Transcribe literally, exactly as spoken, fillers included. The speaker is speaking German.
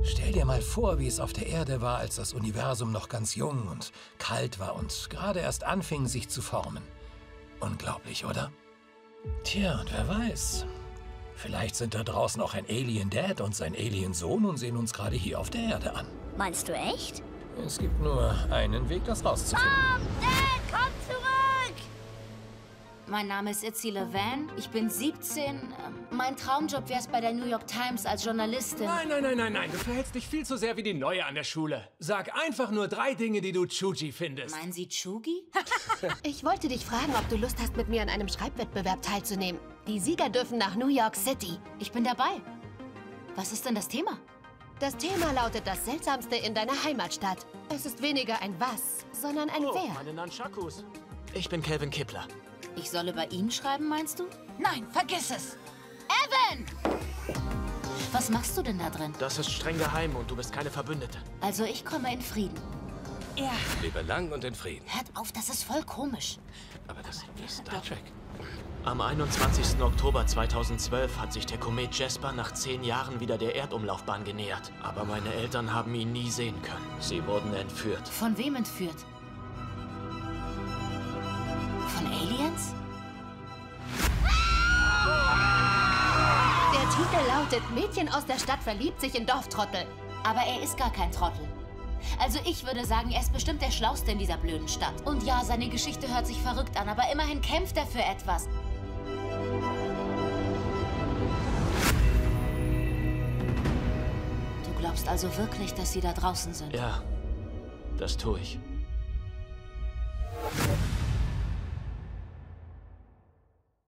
Stell dir mal vor, wie es auf der Erde war, als das Universum noch ganz jung und kalt war und gerade erst anfing, sich zu formen. Unglaublich, oder? Tja, und wer weiß. Vielleicht sind da draußen auch ein Alien-Dad und sein Alien-Sohn und sehen uns gerade hier auf der Erde an. Meinst du echt? Es gibt nur einen Weg, das rauszufinden. Mom! Dad, komm zurück! Mein Name ist Itzy Levan. Ich bin siebzehn. Ähm, Mein Traumjob wäre es bei der New York Times als Journalistin. Nein, nein, nein, nein, nein. Du verhältst dich viel zu sehr wie die Neue an der Schule. Sag einfach nur drei Dinge, die du Chugi findest. Meinen Sie Chugi? Ich wollte dich fragen, ob du Lust hast, mit mir an einem Schreibwettbewerb teilzunehmen. Die Sieger dürfen nach New York City. Ich bin dabei. Was ist denn das Thema? Das Thema lautet das Seltsamste in deiner Heimatstadt. Es ist weniger ein Was, sondern ein Oh, Wer. meine Nunchakus. Ich bin Calvin Kippler. Ich soll über ihn schreiben, meinst du? Nein, vergiss es! Evan! Was machst du denn da drin? Das ist streng geheim und du bist keine Verbündete. Also ich komme in Frieden. Ja. Lebe lang und in Frieden. Hört auf, das ist voll komisch. Aber das ist Star Trek. Am einundzwanzigsten Oktober zweitausendzwölf hat sich der Komet Jasper nach zehn Jahren wieder der Erdumlaufbahn genähert. Aber meine Eltern haben ihn nie sehen können. Sie wurden entführt. Von wem entführt? Von Aliens? Der Titel lautet Mädchen aus der Stadt verliebt sich in Dorftrottel. Aber er ist gar kein Trottel. Also ich würde sagen, er ist bestimmt der Schlauste in dieser blöden Stadt. Und ja, seine Geschichte hört sich verrückt an, aber immerhin kämpft er für etwas. Du glaubst also wirklich, dass sie da draußen sind? Ja, das tue ich.